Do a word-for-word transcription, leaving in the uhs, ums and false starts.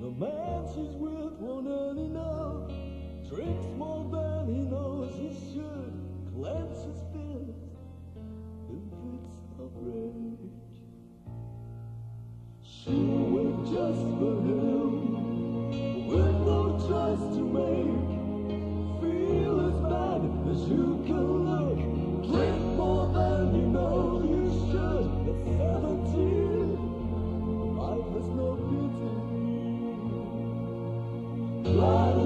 The man she's with won't earn enough, drinks more than he knows he should, clenches fists in fits of rage. She'll wait just for him, with no choice to make. Feel as bad as you can look, drink more than you know you should. At seventeen, life has no pity. Life